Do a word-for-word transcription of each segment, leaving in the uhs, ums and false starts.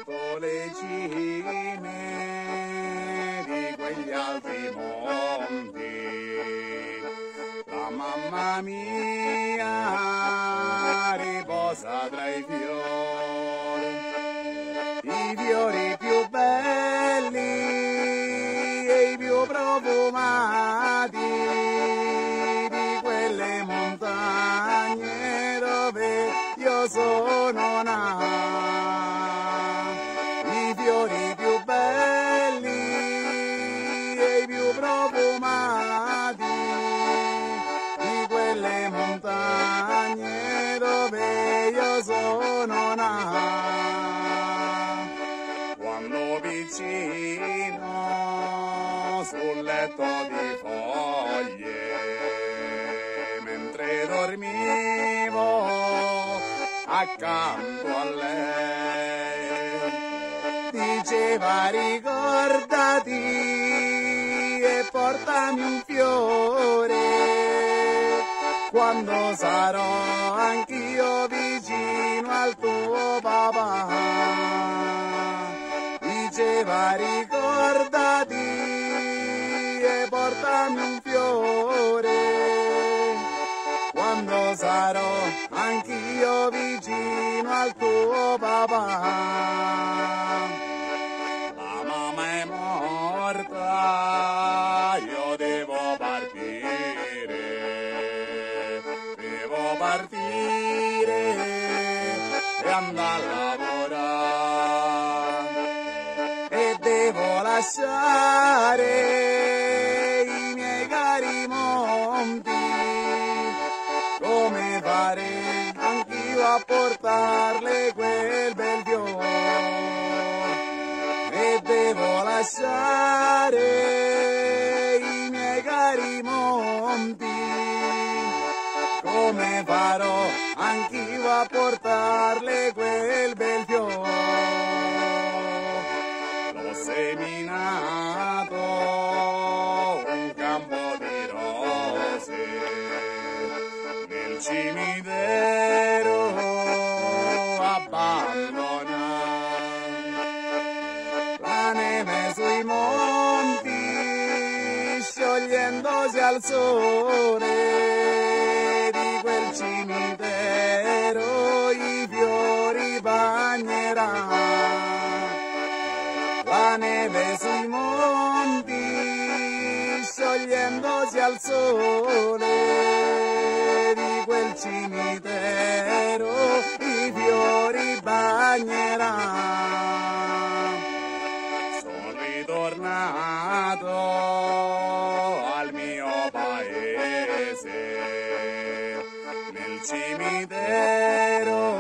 sotto le cime di quegli alti monti. La mamma mia riposa tra i fiori, i fiori più belli e i più profumati di quelle montagne dove io sono nato. I fiori più belli e i più profumati di quelle montagne dove io sono nato. Quando piccino sul letto di foglie, mentre dormivo accanto a lei, diceva ricordati e portami un fiore quando sarò anch'io vicino al tuo papà. Diceva ricordati e portami un fiore quando sarò anch'io vicino al tuo papà. La mamma è morta, io devo partire, devo partire e andare a lavorare, e devo lasciare i miei cari monti. Come farei anch'io a portarle quel bel fiore, e devo lasciare i miei cari monti. Come farò anch'io a portarle quel bel fiore? L'ho seminato un campo di rose nel cimitero abbandonato. La neve sui monti sciogliendosi al sole di quel cimitero i fiori bagneranno. La neve sui monti sciogliendosi al sole di quel cimitero i fiori bagneranno. Sono ritornato al mio paese, nel cimitero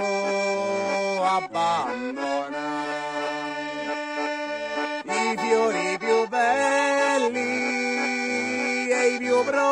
abbandonato. I fiori più belli e i più profondi